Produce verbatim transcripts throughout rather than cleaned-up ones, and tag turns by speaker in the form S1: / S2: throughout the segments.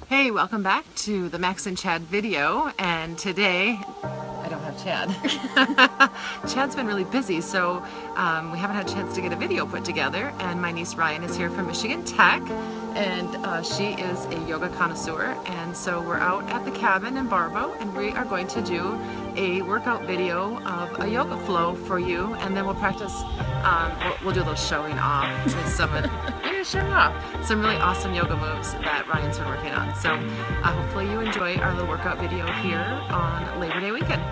S1: Hey, welcome back to the Max and Chad video, and today I don't have Chad. Chad's been really busy, so um, we haven't had a chance to get a video put together, and my niece Ryan is here from Michigan Tech, and uh, she is a yoga connoisseur, and so we're out at the cabin in Barbo, and we are going to do a workout video of a yoga flow for you, and then we'll practice, um, we'll, we'll do a little showing off with some of yeah, show off some really awesome yoga moves that Ryan's been working on. So uh, hopefully you enjoy our little workout video here on Labor Day weekend.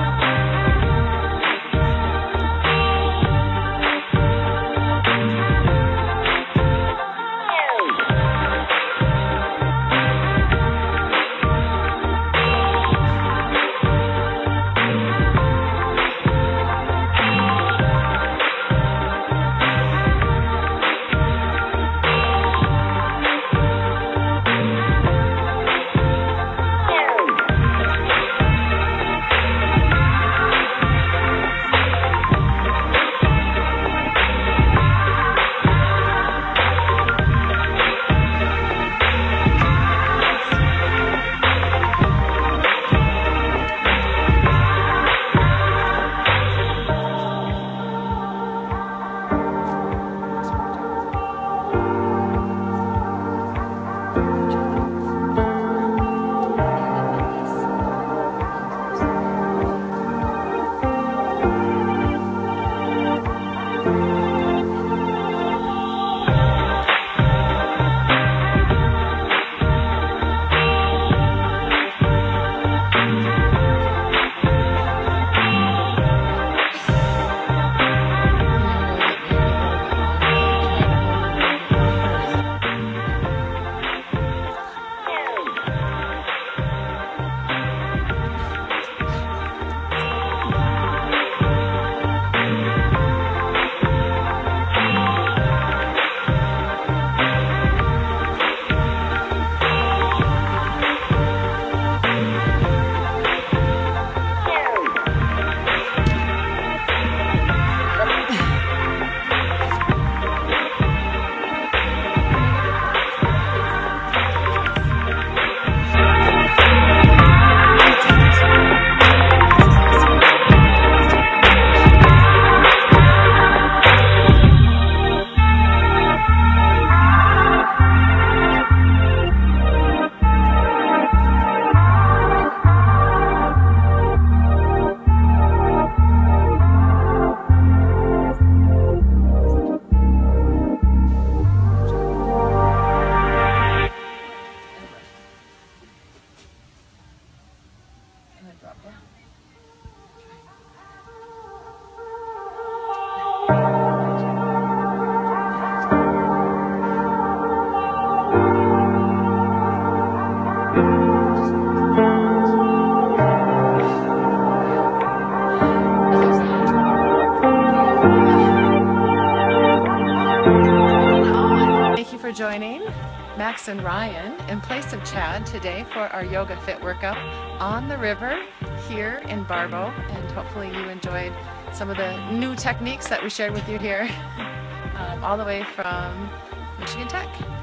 S1: Thank you for joining Max and Ryan in place of Chad today for our Yoga Fit workout on the river here in Barbo, and hopefully you enjoyed some of the new techniques that we shared with you here um, all the way from Michigan Tech.